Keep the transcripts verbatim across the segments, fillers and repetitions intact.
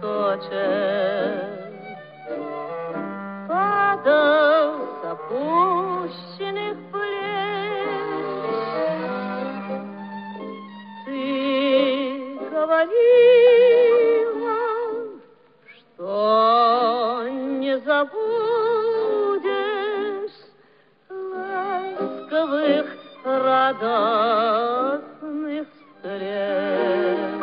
цветочек падал с опущенных плеч. Ты говорила, что не забудешь ласковых радостных встреч.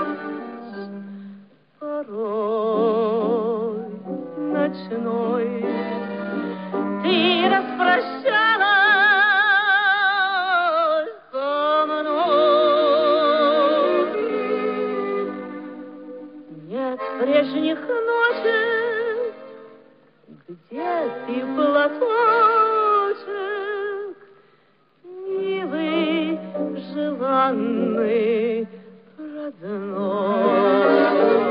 Порой ночной ты распрощалась со мной. Нет прежних ночей, где ты платочек, милый, желанный, родной.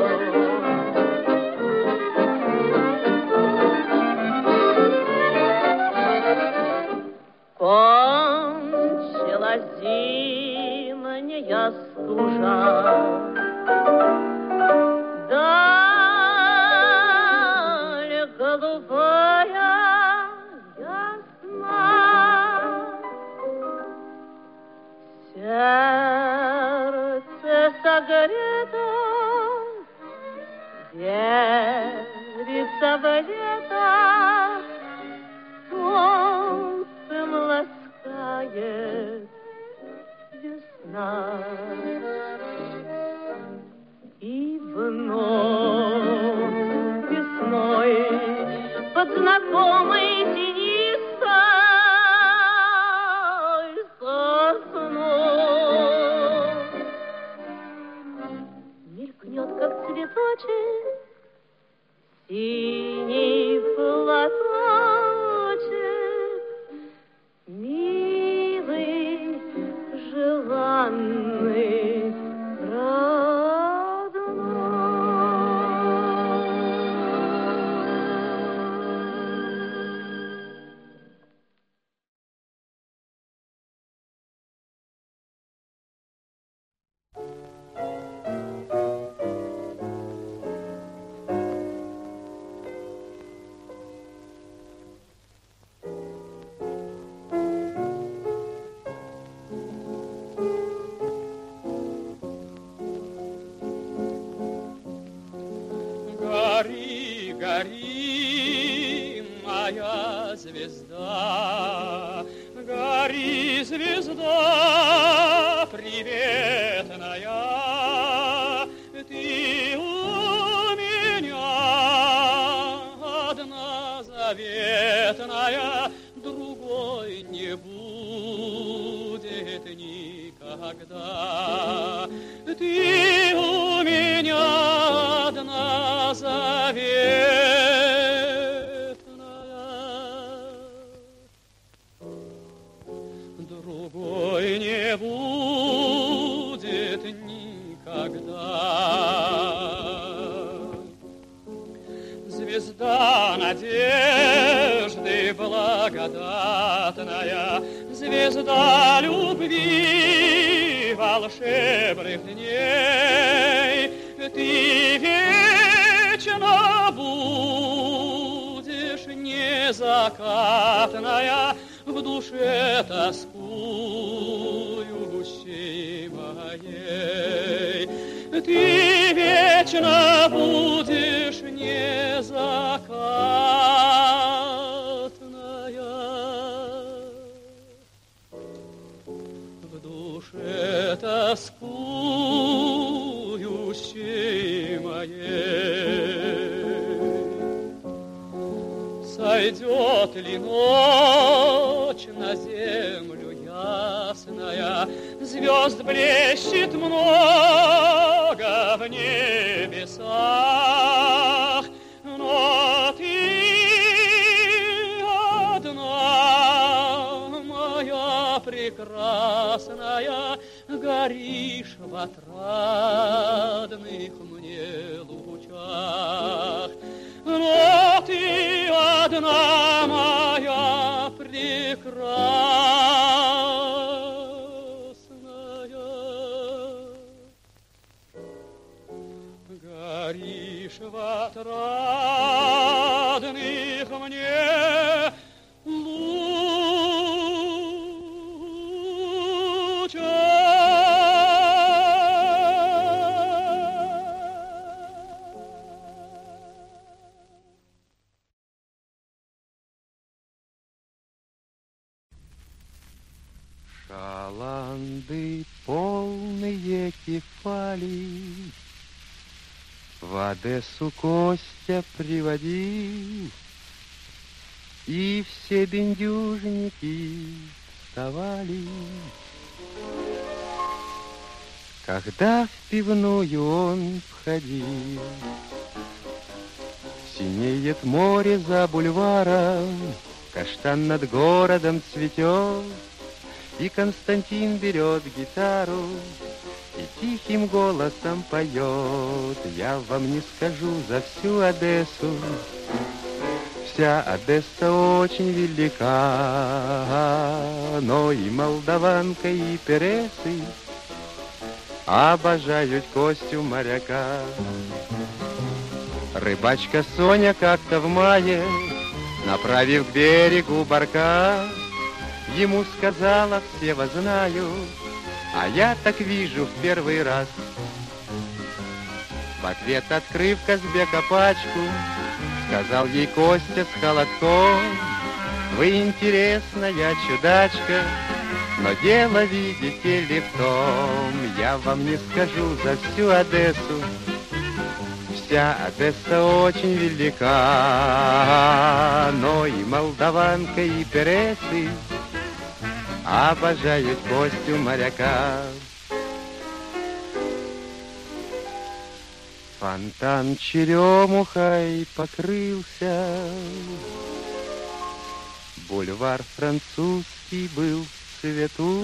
Кончилась зимняя стужа, даль голубая ясна, сердце согрето, верится в лето, солнцем ласкает весна. И вновь весной под знакомой тенистой сосной мелькнет, как цветочек, синий платочек, милый, желанный, Гори, гори, моя звезда, гори, звезда приветная, ты у меня одна заветная, другой не будет никогда. Ты у меня одна заветная, другой не будет никогда. Звезда надежды благодатная, звезда любви волшебных дней, ты вечно будешь незакатная в душе тоскующей моей. Ты вечно будешь незакатная в душе тоскующей моей. Сойдет ли ночь на землю ясная, звезд блещет много в небесах, но ты одна, моя прекрасная, горишь в отрадных мне лучах. Но ты одна, моя прекрасная, горишь в отрадных мне Шаланды полные кефали в Одессу Костя приводил, и все бендюжники вставали. Когда в пивную он входил, синеет море за бульваром, каштан над городом цветет, и Константин берет гитару и тихим голосом поет. Я вам не скажу за всю Одессу, вся Одесса очень велика, но и молдаванка, и пересы обожают Костю моряка. Рыбачка Соня как-то в мае, направив к берегу барка, ему сказала: все вас знаю, а я так вижу в первый раз. В ответ, открыв Казбека пачку, сказал ей Костя с холодком: вы интересная чудачка, но дело, видите ли, в том, я вам не скажу за всю Одессу, вся Одесса очень велика, но и молдаванка, и пересы обожают Костю моряка. Фонтан черемухой покрылся, бульвар французский был в цвету.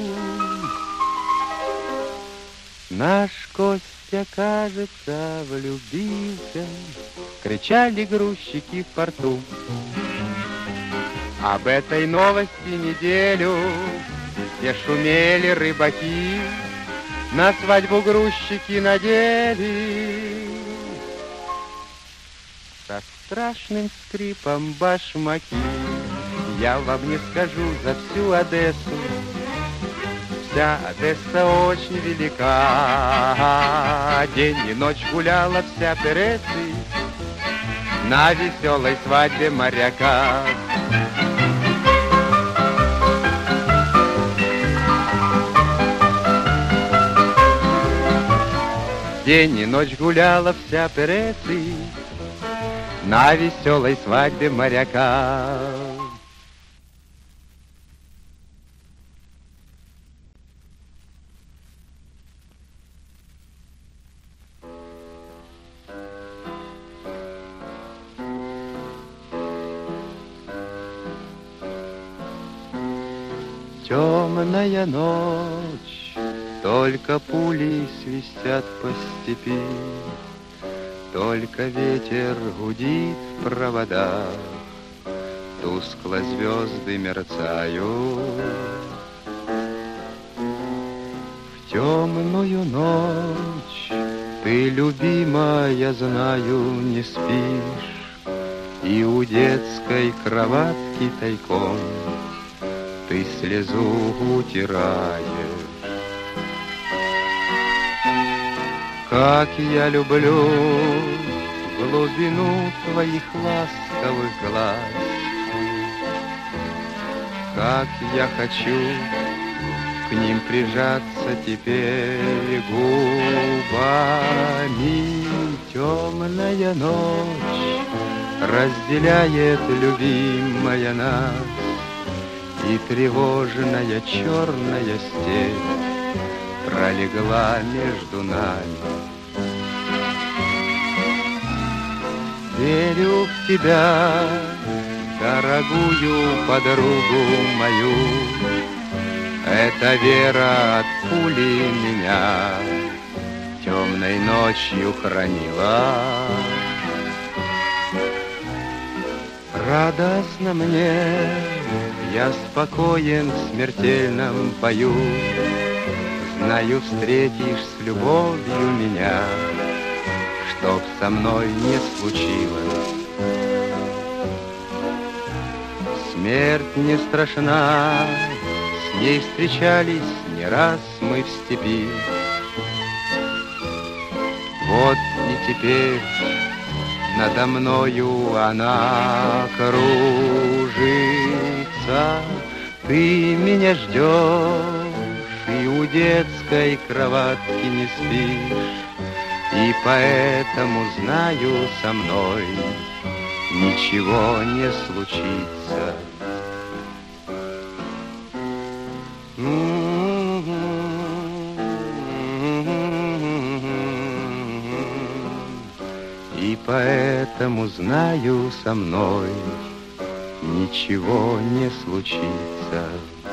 Наш Костя, кажется, влюбился, кричали грузчики в порту. Об этой новости неделю все шумели рыбаки, на свадьбу грузчики надели со страшным скрипом башмаки. Я вам не скажу за всю Одессу, вся Одесса очень велика, день и ночь гуляла вся Пересы на веселой свадьбе моряка. День и ночь гуляла вся Пересы на веселой свадьбе моряка. Темная ночь, только пули свистят по степи, только ветер гудит в проводах, тускло звезды мерцают. В темную ночь ты, любимая, знаю, не спишь, и у детской кроватки тайком ты слезу утираешь. Как я люблю глубину твоих ласковых глаз, как я хочу к ним прижаться теперь губами. Темная ночь разделяет, любимая, нас, и тревожная черная степь пролегла между нами. Верю в тебя, дорогую подругу мою, эта вера от пули меня темной ночью хранила. Радостно мне, я спокоен в смертельном бою, знаю, встретишь с любовью меня, чтоб со мной не случилось. Смерть не страшна, с ней встречались не раз мы в степи. Вот и теперь надо мною она кружится. Ты меня ждешь и у детской кроватки не спишь, и поэтому знаю, со мной ничего не случится. И поэтому знаю, со мной ничего не случится.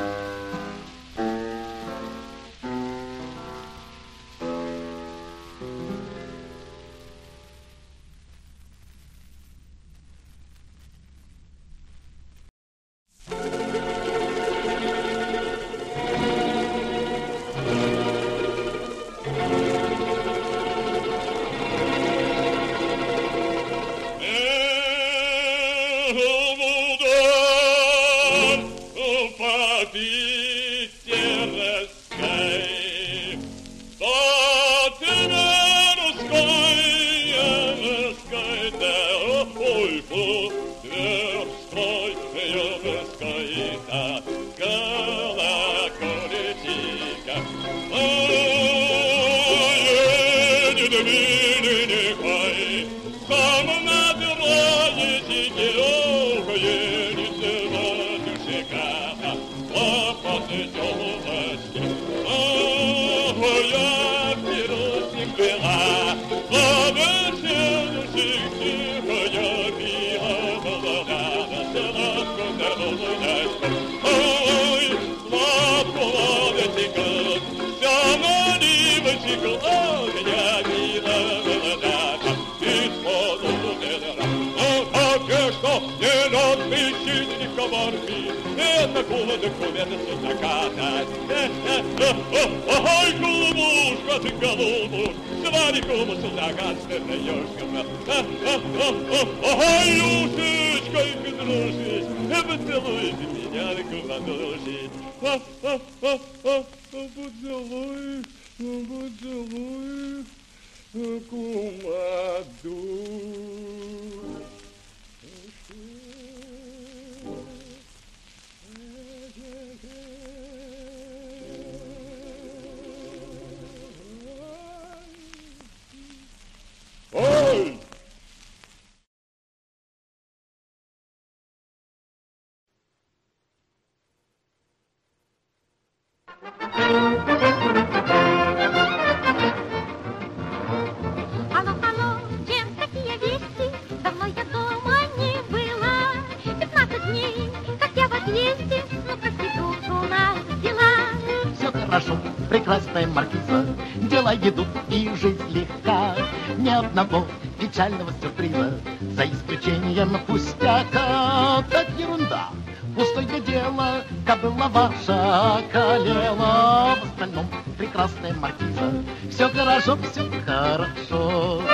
Ой, голубушка, ты голубушка, свадиком сюда гаснешь. Ой, Люшечка, и подружись, поцелуйте меня в ладоши. Поцелуй, поцелуй, кумаду. Ой! Алло, алло, Джем, какие вести? Давно я дома не была. Пятнадцать дней, как я в отъезде, но проститутку взяла. Все хорошо, прекрасная маркиза, дела идут и жизнь легка. Ни одного печального сюрприза, за исключением пустяка. Так ерунда, пустое дело, кобыла ваша околела. В остальном прекрасная маркиза, все хорошо, все хорошо.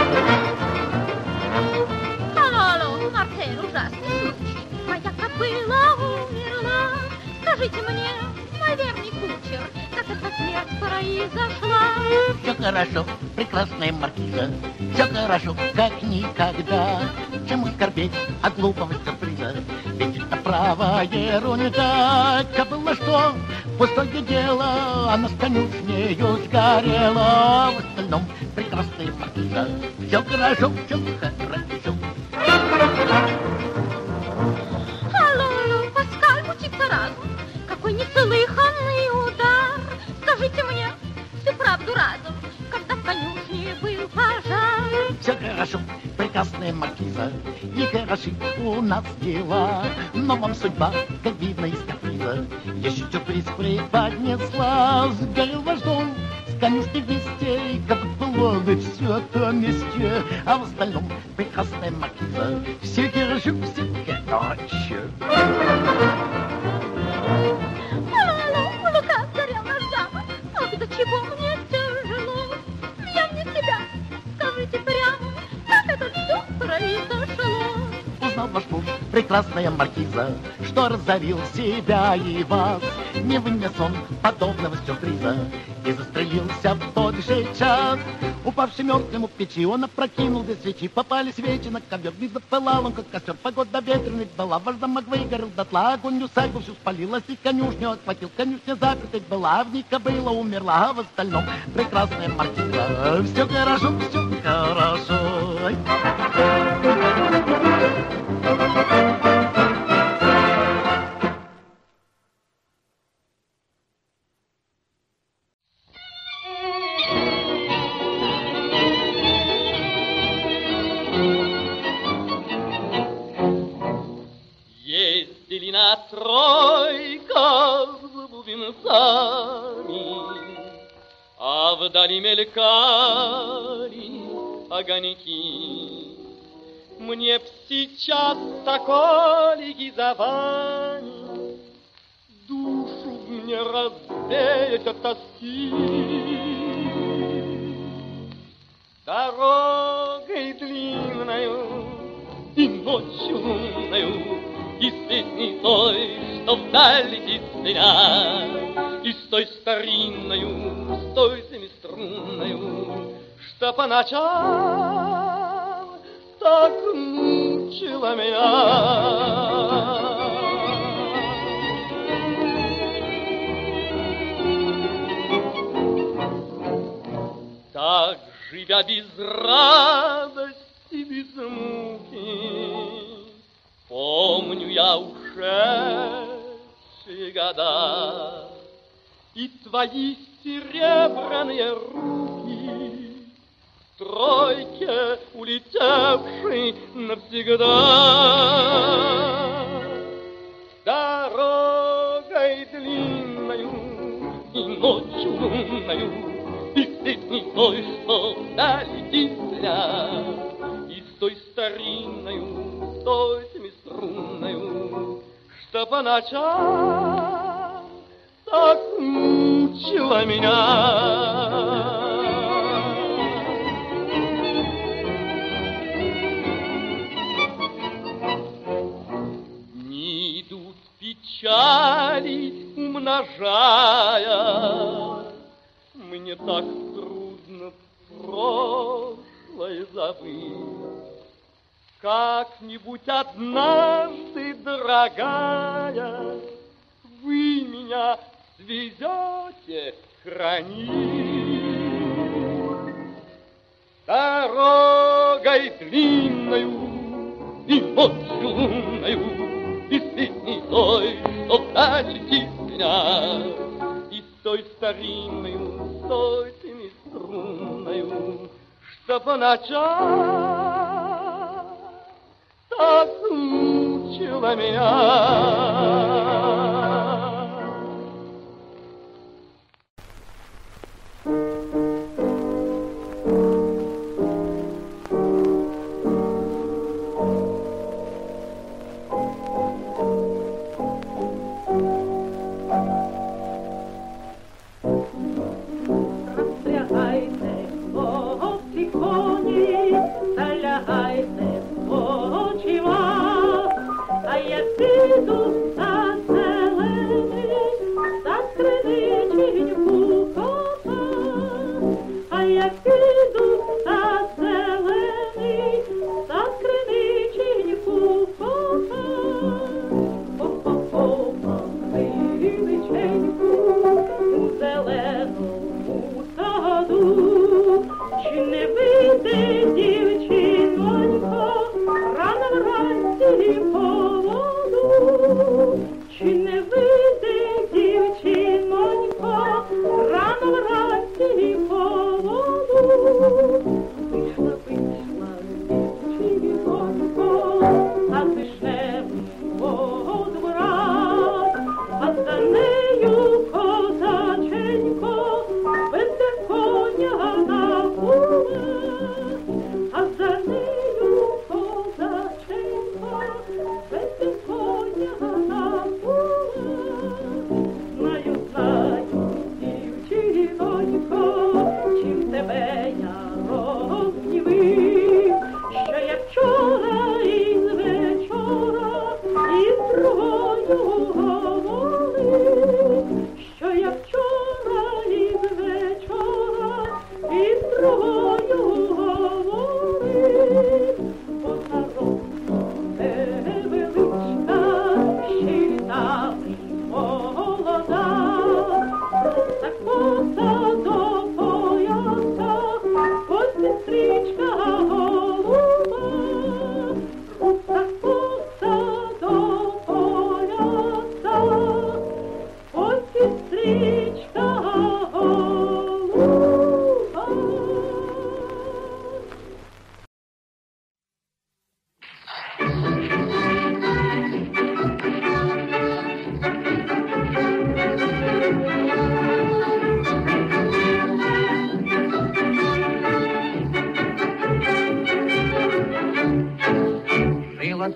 Алло, алло, Марсель, ужасный случай. Моя кобыла умерла. Скажите мне, мой верный кучер, как эта смерть произошла? Все хорошо, прекрасная маркиза, все хорошо, как никогда. Чему скорбеть от глупого сюрприза, ведь это право ерунда. Кобыла что, пустое дело, она с конюшнею сгорела. В остальном прекрасная маркиза, все хорошо, все хорошо. Алло, алло, Паскаль, учится разум. Какой неслыханный удар. Скажите мне всю правду разом, когда в конюшне был пожар. Все хорошо, прекрасная маркиза, и хороши у нас дела. Но вам судьба, как видно из каприза, еще сюрприз преподнесла. Сгорел ваш дом, с конюшни вестей, как было бы все это вместе. А в остальном прекрасная маркиза, все хорошо, все хорошо. Алло, алло, ну как горел наш замок? Ах, до чего мне тяжело. Я вне себя, скажите прямо. прекрасная маркиза, что разорил себя и вас. Не вынес он подобного сюрприза и застрелился в тот же час. Упавший мертвым у печи, он опрокинул две свечи, попали свечи на ковер, не запылал он, как костер. Погода ветреная была, ваш замок выгорел дотла, огонь усадьбу всю спалилась и конюшню охватил. Конюшня запертой была, в ней кобыла умерла, а в остальном прекрасная маркиза. Все хорошо, все хорошо. Ездили на тройках с бубенцами, а вдали мелькали огоньки. Мне б сейчас такой гизовани душу мне развеять от тоски. Дорогой длинною и ночью лунною, и с песней той, что вдаль летит меня, и с той старинною, с той семиструнною, что по ночам так мучила меня. Так, живя без радости, без муки, помню я ушедшие года и твои серебряные руки, тройке улетевшей навсегда. Дорогой длинною и ночью лунною, и с песней той, что долетит меня, и с той старинною, с той семиструнною, что по ночам так мучила меня. Печали умножая, мне так трудно прошлое забыть. Как-нибудь однажды, дорогая, вы меня свезете хранить. Дорогой длинною и ночью лунною, и с песней той, что вдаль летит меня, и с той старинною, с той семиструнною, что по ночам так мучила меня. Піду в сад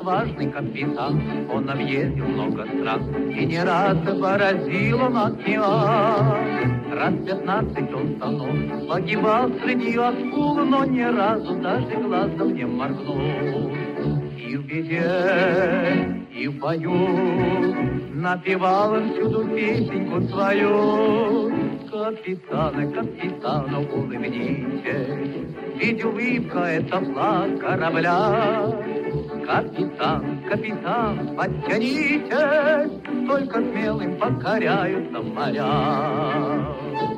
отважный капитан, он объездил много стран, и не раз поразил он океан. Раз пятнадцать он тонул, погибал среди акул, но ни разу даже глазом не моргнул. И в беде, и в бою напевал он всюду песенку свою. Капитаны, капитану, улыбнитесь, ведь улыбка — это флаг корабля. Капитан, капитан, подтянитесь, только смелым покоряются моря.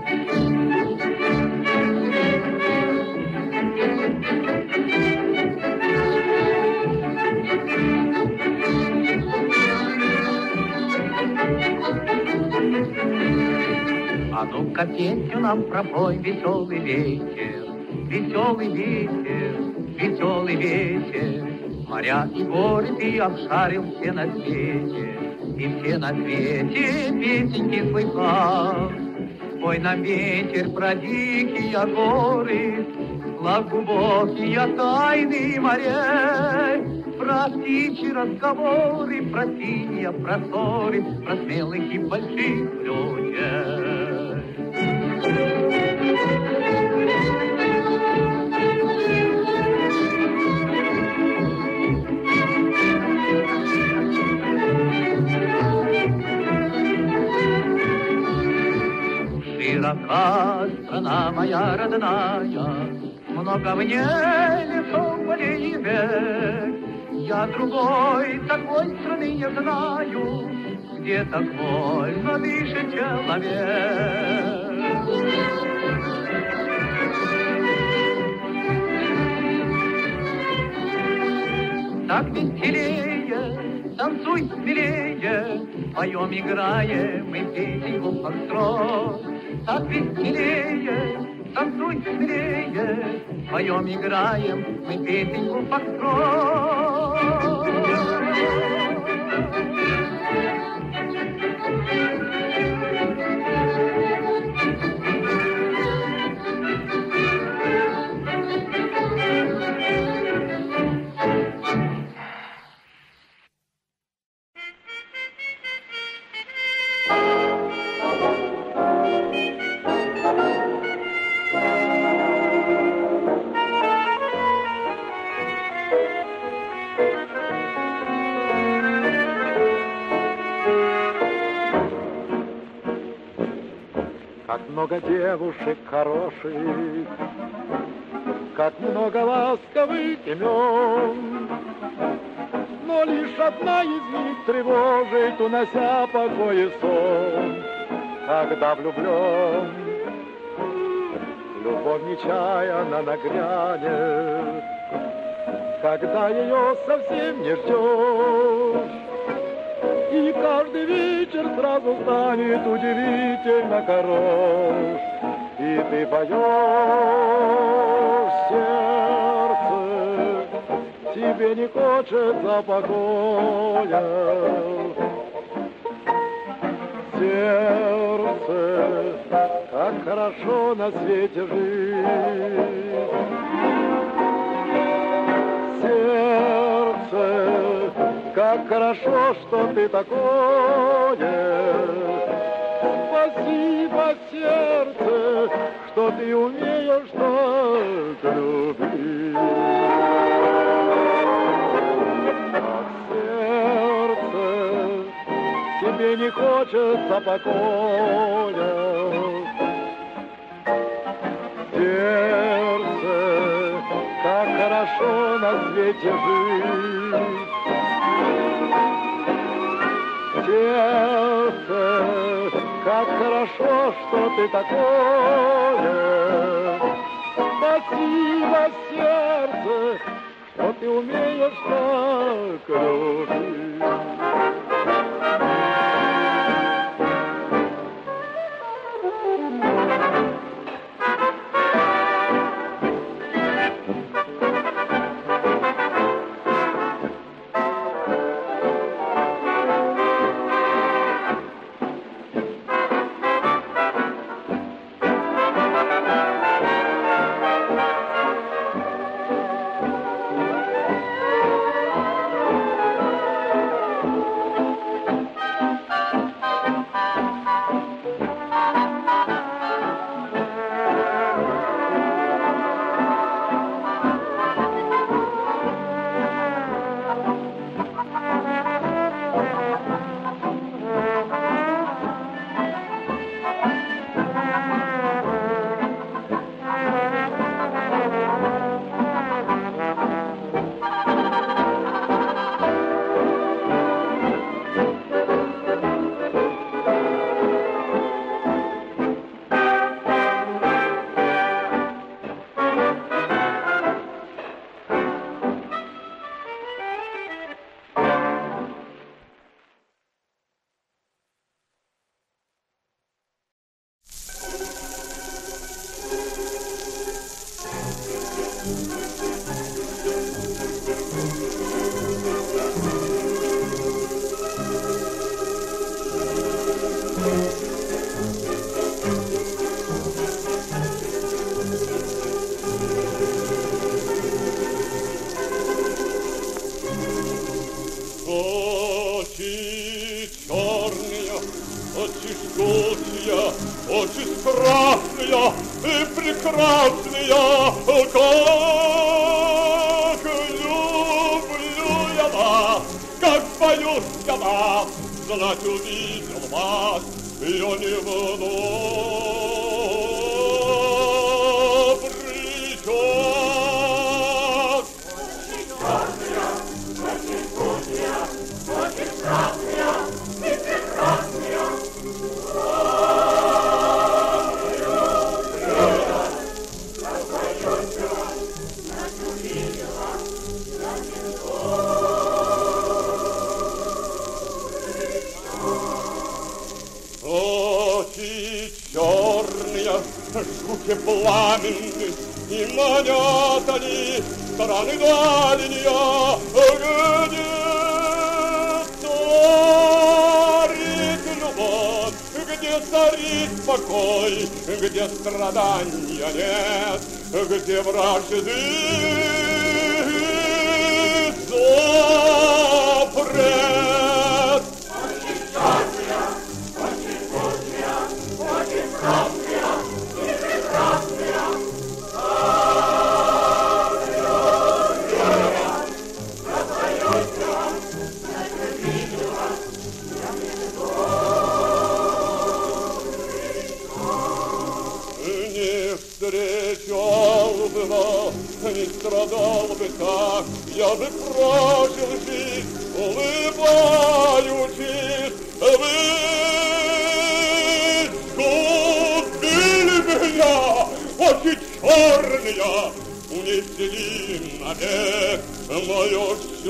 А ну-ка песню нам пропой, веселый ветер, веселый ветер, веселый ветер. Моря и горы ты обшарил все на свете, и все на свете песенки слыхал. Спой нам, ветер, про дикие горы, про глубокие тайны морей, про птичьи разговоры, про синие просторы, про смелых и больших людей. Широка страна моя родная, много в ней лесов, полей и век. Я другой такой страны не знаю, где так вольно дышит человек. Так веселее, танцуй смелее, поем, играем мы песенку фокстрот. Так веселее, танцуй смелее, поем, играем мы песенку фокстрот. Как много девушек хороших, как много ласковых имен, но лишь одна из них тревожит, унося покой и сон. Когда влюблен, любовь нечаянно нагрянет, когда ее совсем не ждешь. И каждый вечер сразу станет удивительно хорош. И ты поешь, сердце, тебе не хочется покоя. Сердце, как хорошо на свете жить. Сердце, как хорошо, что ты такое. Спасибо, сердце, что ты умеешь так любить. Ах, сердце, тебе не хочется покоя. Сердце, как хорошо на свете жить. Сердце, как хорошо, что ты такое. Спасибо, сердце, что ты умеешь так любить. очень страстные и прекрасные, как люблю я вас, как боюсь я вас, знать увидел вас, я не буду причёс. Очень черные, очень путные, очень страстные и прекрасные. Очи черные, жгуки пламенны, и манят они страны дальние, где царит любовь, где царит покой, где страдания нет, где вражды запрет. Очень черные, очень путные, очень страстные и прекрасные. Не встречал бы вас, не страдал бы так, я бы прожил жизнь, улыбаючись. Вы сгубили меня, очи черные, унесли навек мое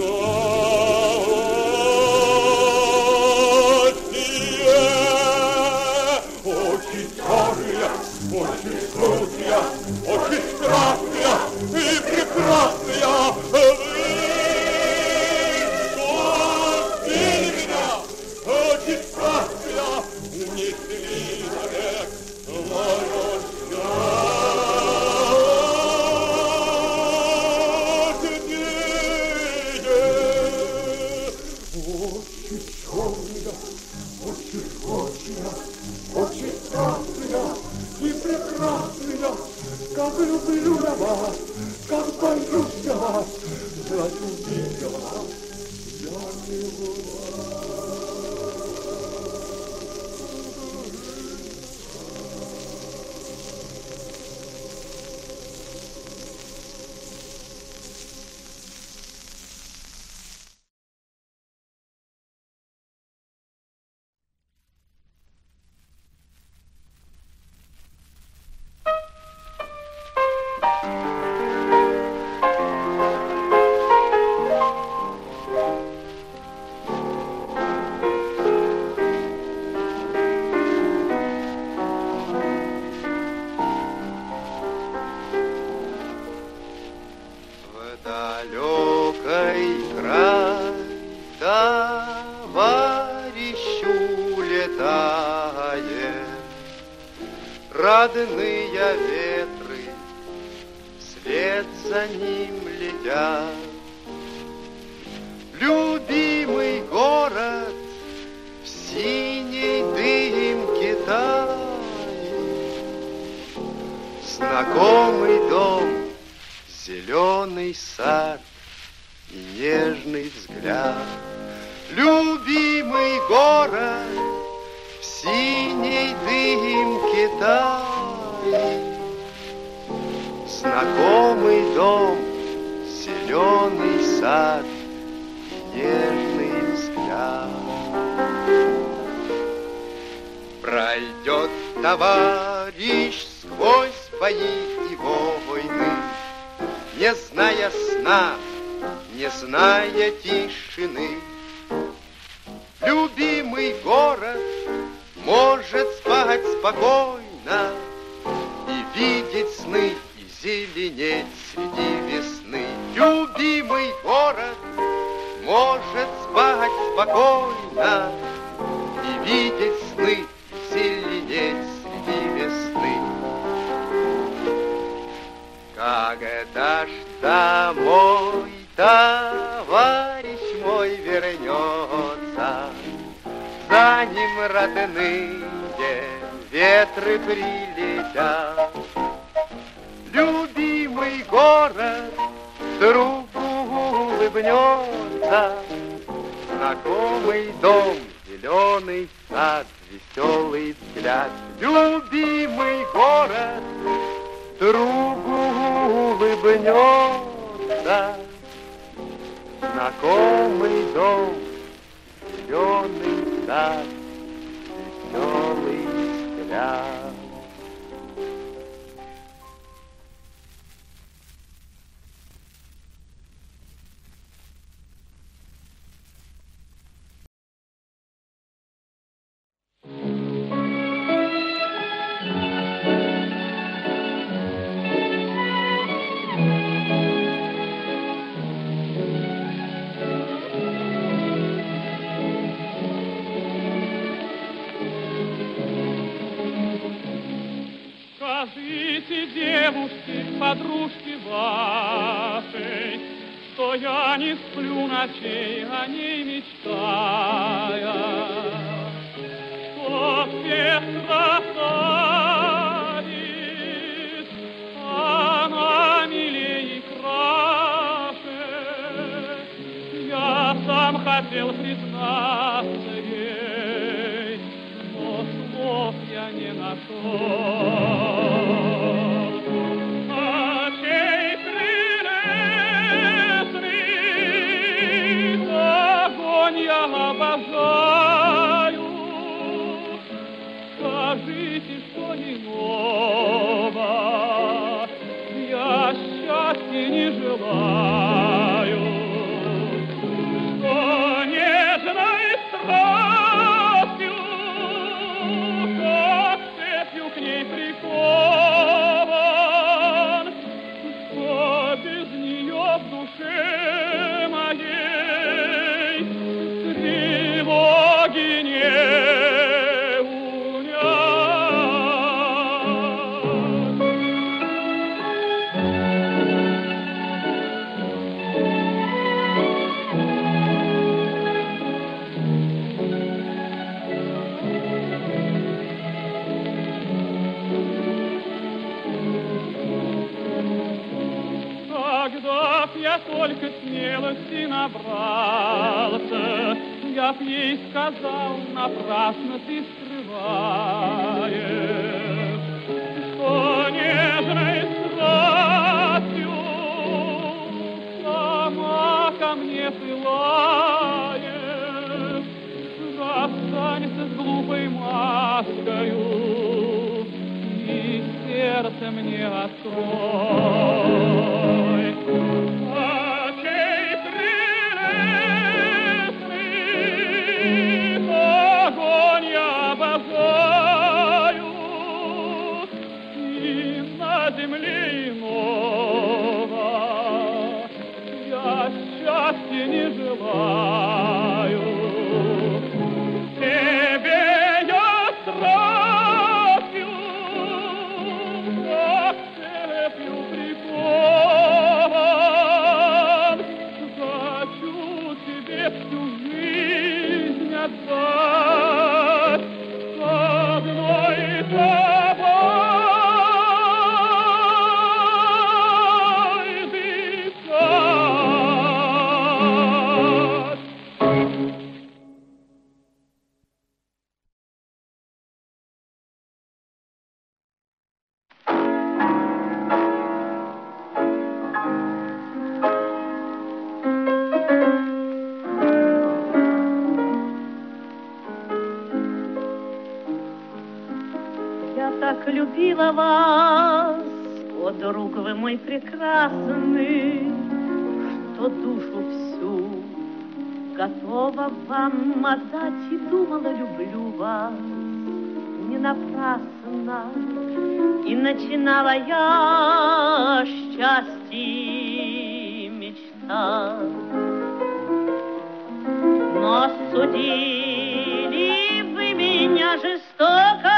счастье. Очи черные, очи крутые, очи страстные и прекрасные. Вы сгубили меня, очи страстные, унесли навек мое как люблю я вас, как боюсь я вас, знать увидел вас, я не родные ветры вслед за ним летят. Любимый город в синей дымке тает, знакомый дом, зеленый сад и нежный взгляд. Любимый город в синей дымке тает, знакомый дом, зеленый сад и нежный взгляд. Пройдет товарищ сквозь бои и войны, не зная сна, не зная тишины. Любимый город может спать спокойно и видеть сны, и зеленеть среди весны. Любимый город может спать спокойно и видеть сны, и зеленеть среди весны. Когда ж домой товарищ мой вернется, за ним родные ветры прилетят. Любимый город другу улыбнется, знакомый дом, зеленый сад, веселый взгляд. Любимый город другу улыбнется, знакомый дом, зеленый сад, веселый взгляд. Скажите, девушки, подружки вашей, что я не сплю ночей, о ней мечтая, что всех красавиц она милее и краше. Я сам хотел признаться ей, но слов я не нашел. Я обожаю, скажите, что не ново, я счастья не желаю, что нежной страстью, как цепью к ней прикован, что без нее в душе моей тревоги не Когда б я только смелости набрался, я б ей сказал, напрасно ты скрываешь, что нежной страстью сама ко мне пылаешь. Расстанься с глупой маскою и сердце мне открой. Земли иного я счастья не желаю. Тебе я страстью, как цепью прикован, хочу тебе всю жизнь отдать с одной тобой. Любила вас, о, друг вы мой прекрасный, что душу всю готова вам отдать, и думала, люблю вас не напрасно, и начинала я счастье мечтать. Но судили вы меня жестоко,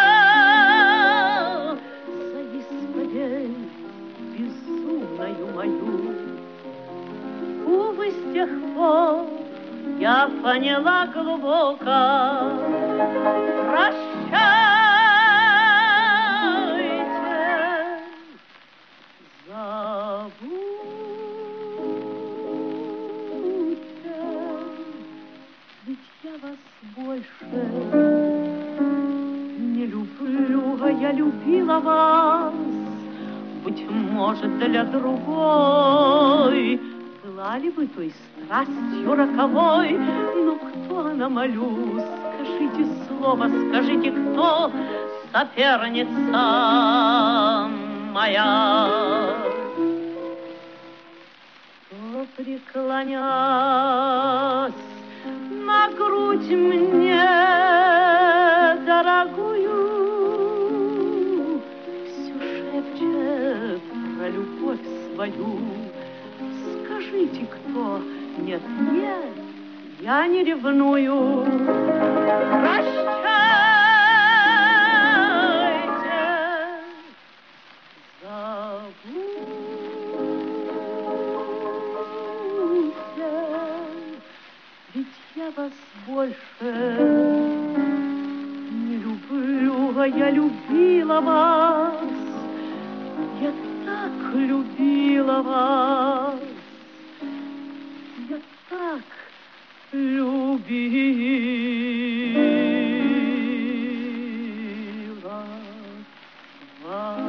мою. Увы, с тех пор я поняла глубоко. Прощай, я любила вас, быть может, для другой. Была ли вы той страстью роковой? Но кто она, молю, скажите слово, скажите, кто соперница моя? Кто, преклонясь на грудь мне дорогую, все шепчет про любовь свою. Скажите, кто? Нет, нет, я не ревную. Прощайте, забудьте, ведь я вас больше не люблю, а я любила вас. Я так любила вас. Я так любила вас.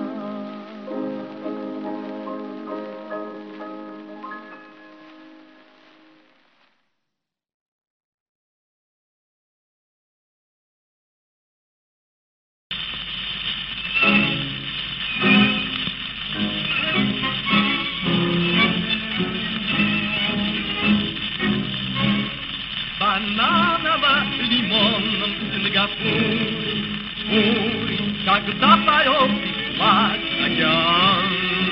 Бананово-лимонном Сингапуре, Пуре, когда поет и плачет океан,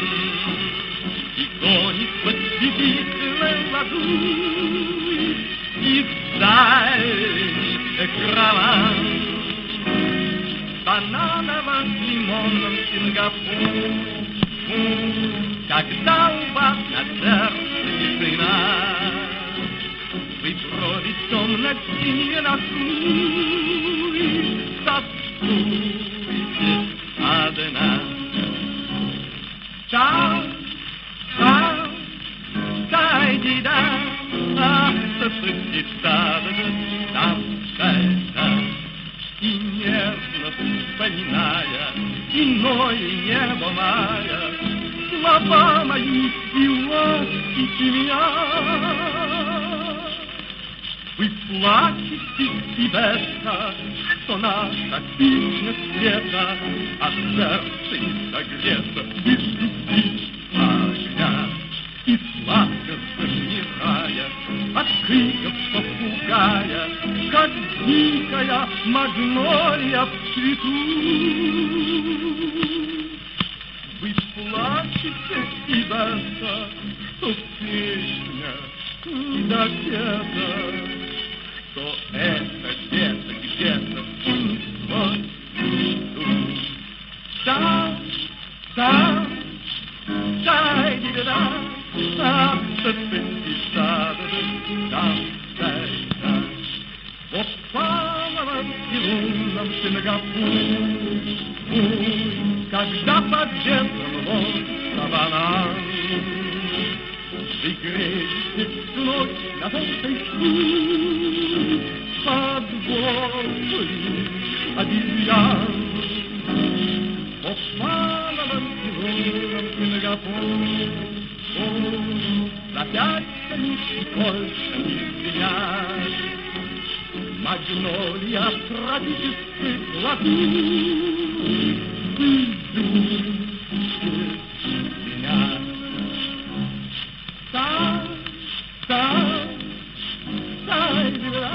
и тонет под сидительной ладуни, и дальше караван. Бананово-лимонном Сингапуре, когда у вас на сердце тишина, вы брови темно-синие насули, тоскуете одна. Чау, чау, дай-ди-да, а-та-та-та-та-та-та. И нежно вспоминая иное небо мая, слова мои и ласки меня. Вы плачете себе, что наша песня света, а сердце не согрето без любви огня. И сладко замирая от криков попугая, как дикая магнолия в цвету. Вы плачете себе, что песня не допета, что это где-то, где-то унеслось в лету. Там, там, дай-ди-да-да, там-та-та-та-та-та-та-та. В опаловом и лунном Сингапуре, когда под ветром лодка банан, вы греетесь ночь на толстой шкуре под головой обезьян. В опаловом и лунном Сингапуре запятся ничего больше не звенят. Магнолия тропических латунь, вы любите меня. Там, там, дай-ди-да,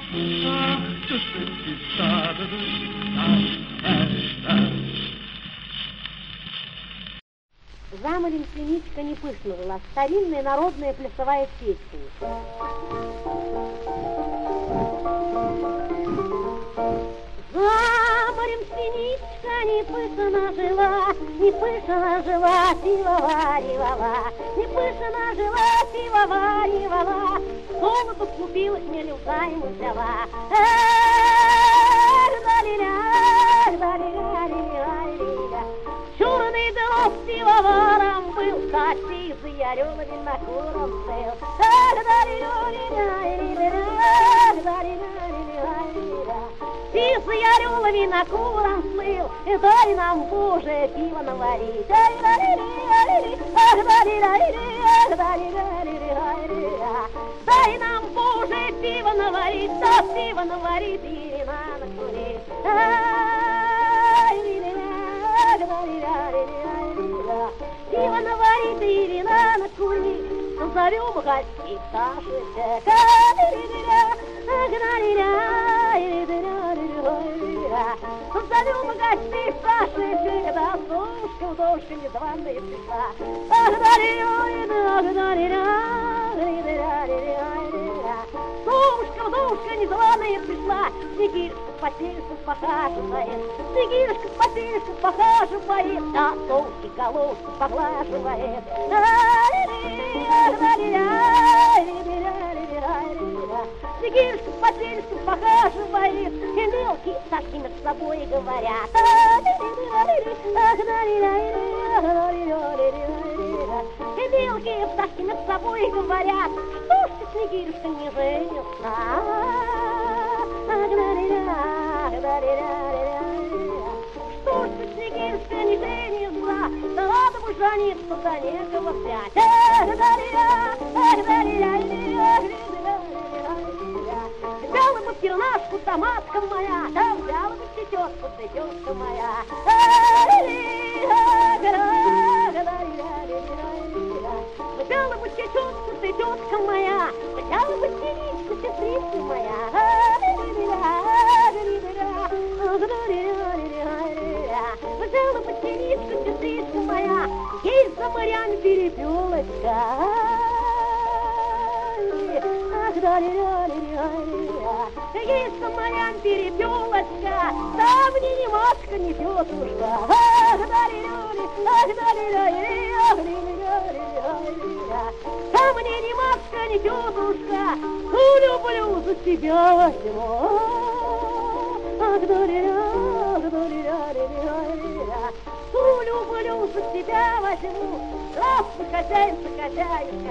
Заморем синичка не пышно жила, старинная народная плясовая песня. За морем синичка не пышно жила, не пышно жила, пивоваривала, не пышно жила, пивоваривала, золото купилась, мелю займу взяла. Черный дров пивоваром был, косизый орел винокуром был. Сизый орел винокуром слыл, и дай нам, Боже, пиво наварить. Ах, дай нам, Боже, пиво наварить, да пиво наварить, Ирина накурить. Пиво наварить, Ирина накурить, назовем гостей Саши. Назовем гостей Саши, когда Сушка в дошке незваная пришла. Сушка в дошке незваная пришла, Снегиришка с потерюшкой похаживает, Снегиришка с потерюшкой похаживает, а Сушки головку поглаживает. Снегиришка с потерюшкой похаживает, и мелкие Сашки между собой говорят. И мелкие пташки между собой говорят, что ж ты, Снегирюшка, не женился? Что ж ты, Снегирюшка, не женился? Да ладно бы жениться, да некого взять. Взяла бы пернашку, томатка моя, да взяла бы тететку, да тетка моя. Взяла бы тететку, да тетка моя, взяла бы сестричку, сестричка моя. Взяла бы сестричку, сестричка моя, есть за морями перепелочка. Есть за морям перепелочка, там мне ни матка, ни тетушка. Там мне ни матка, ни тетушка, люблю за тебя возьму. Люблю за тебя возьму. Здравствуй, хозяйка, хозяйка.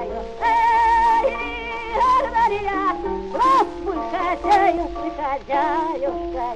Здравствуй, хозяюшка, хозяюшка.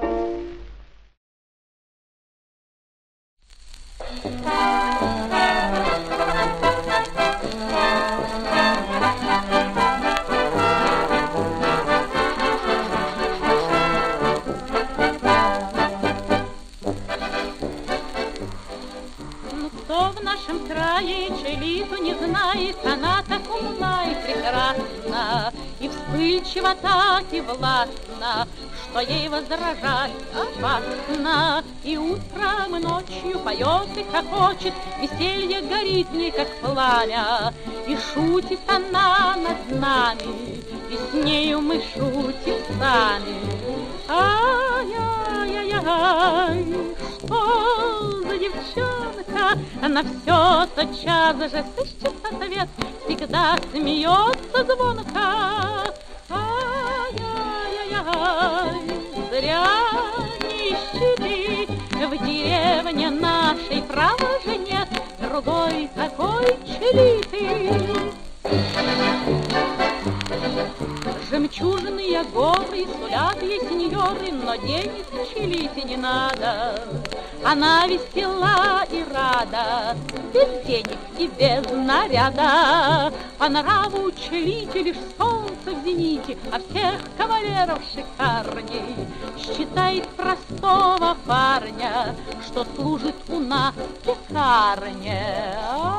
Кто в нашем крае Челиту не знает, она так умна и прекрасна, и вспыльчива так и властна, что ей возражать опасно. И утром, и ночью поет и хохочет, веселье горит в ней, как пламя, и шутит она над нами, и с нею мы шутим сами. Ай-яй-яй-яй, что за девчонка, она все тотчас же сыщет ответ, всегда смеется звонко. Ай-яй-яй-яй, зря нищеты в деревне нашей, право же нет другой такой Челиты. Жемчужные горы сулят ей сеньоры, но денег Челите не надо. Она весела и рада, без денег и без наряда. По нраву Челите лишь солнце в зените, а всех кавалеров шикарней. Считает простого парня, что служит у нас пекарне.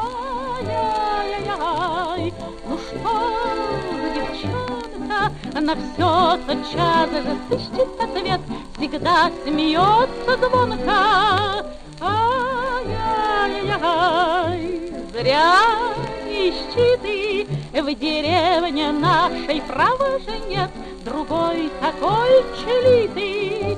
Ай-яй-яй-яй, ну что за девчонка, она все тотчас же сыщет ответ, всегда смеется звонко. Ай-яй-яй, зря нищеты в деревне нашей, право же нет другой такой Челиты.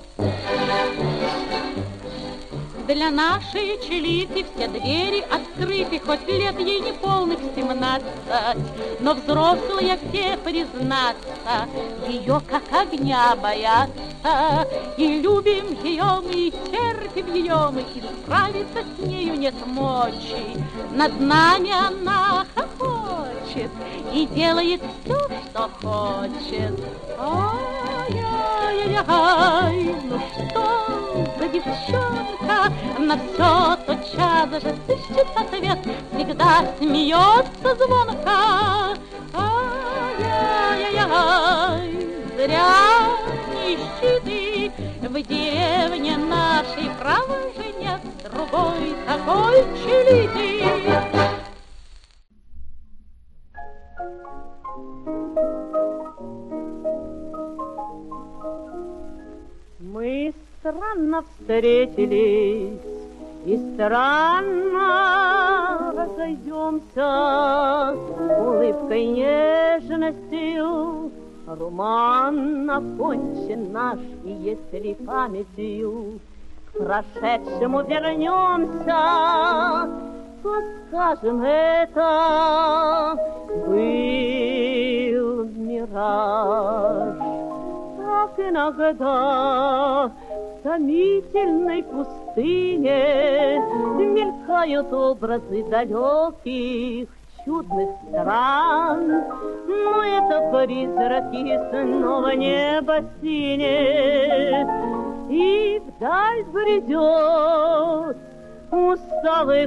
Для нашей Челиты все двери открыты, хоть лет ей не полных семнадцать, но взрослые все, признаться, ее как огня боятся. И любим ее мы, и терпим ее мы, и справиться с нею нет мочи. Над нами она хохочет. хочет и делает все, что хочет. Ай-яй-яй, ну что за девчонка, на все тотчас же сыщет ответ, всегда смеется звонко. Ай-яй-яй, зря не ищи ты в деревне нашей, право же нет другой такой челиды. Мы странно встретились и странно разойдемся, улыбкой нежностью роман окончен наш, и если памятью к прошедшему вернемся, то скажем, это был мираж. Так иногда в томительной пустыне мелькают образы далеких чудных стран, но это призраки снова небо синее, и вдаль бредет усталый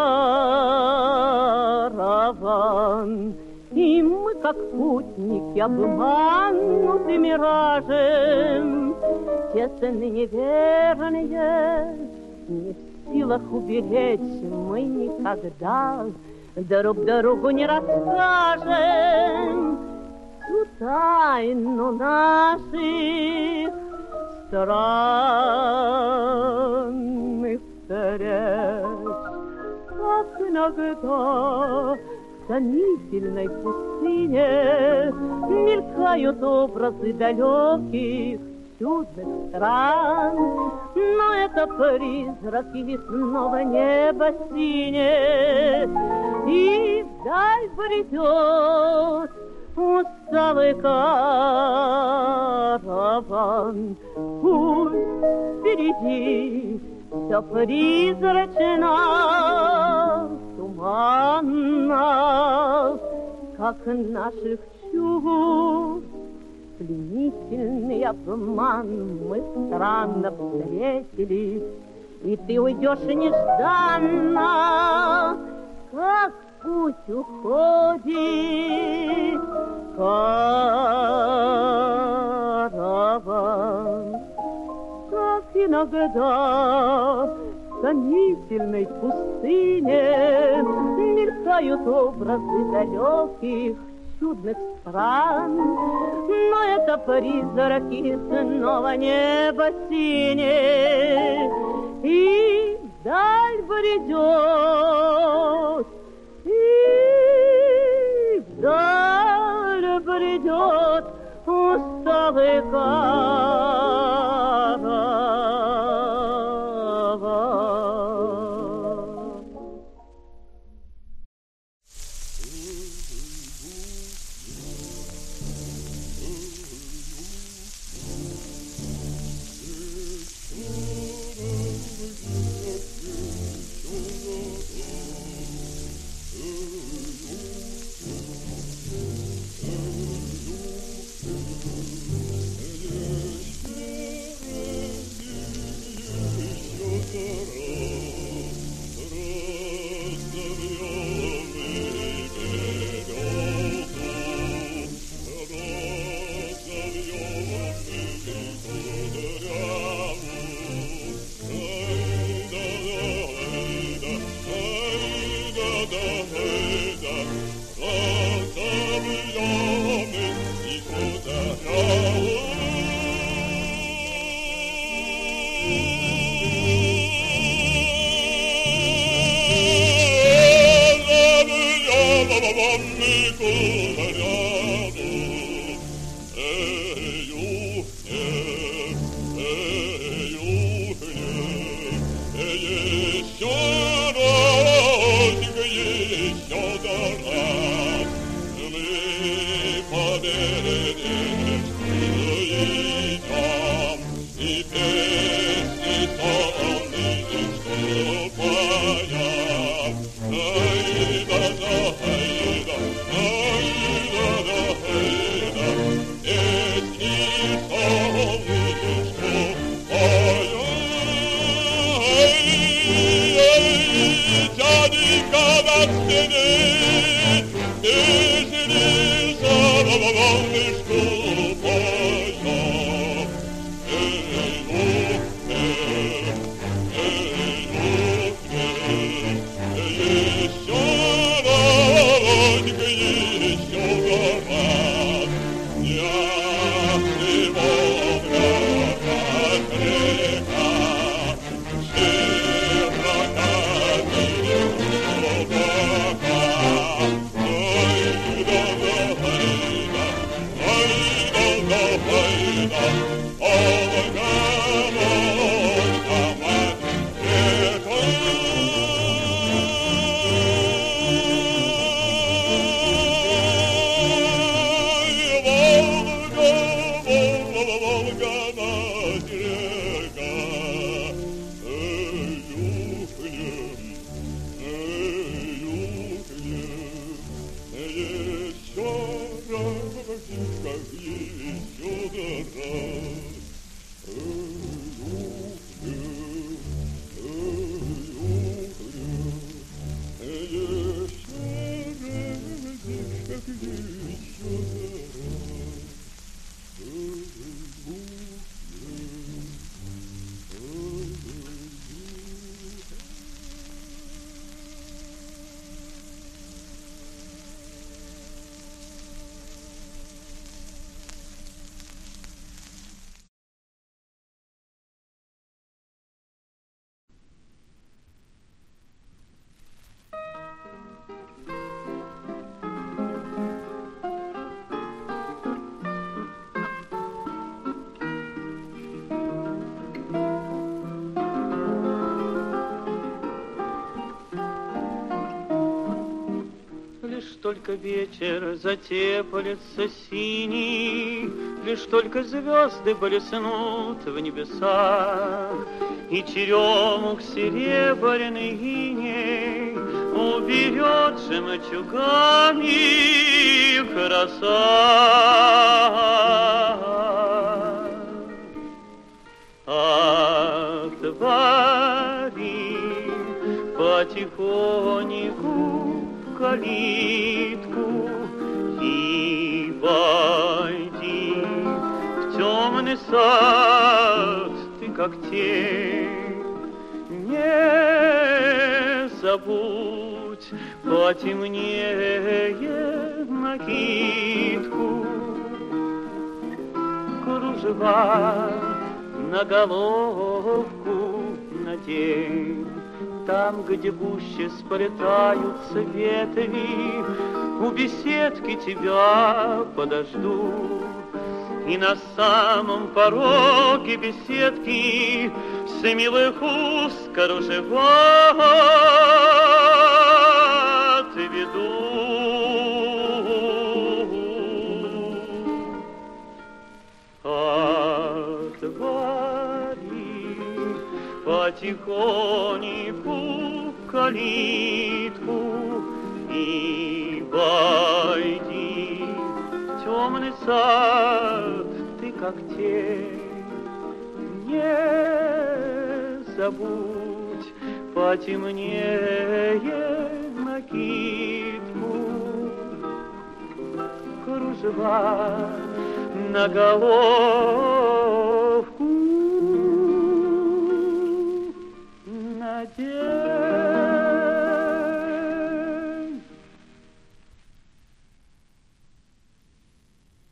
караван. И мы, как путники, обмануты миражем, тесны неверные, не в силах уберечь мы никогда, друг другу не расскажем всю тайну наших странных встреч. Как иногда в томительной пустыне мелькают образы далеких чудных стран, но это призраки снова небо синее, и вдаль бредет усталый караван. Пусть впереди все призрачно, туманно, как наших чувств. Пленительный обман мы странно встретились, и ты уйдешь нежданно, как путь уходит караван. Как иногда в томительной пустыне мелькают образы далеких чудных стран, но это призраки снова небо синее, и вдаль бредет, и вдаль бредет усталый караван. Oh, от стены, ты жени за волнышку моя. Эй, ух, эй, эй, ух, эй, еще разонька, еще раз. Ясный Волга, как река, Только вечер затеплится синий, лишь только звезды блеснут в небесах, и черемух серебряный иней уберет жемчугами краса. Отвори потихоньку калитку и войди в темный сад, ты как тень. Не забудь потемнее накидку, кружева на головку надень. Там, где гуще сплетаются ветви, у беседки тебя подожду. И на самом пороге беседки с милых уст кружева отведу. Отвори потихоньку калитку и войди в темный сад, ты как тень. Не забудь потемнее накидку, кружева на голову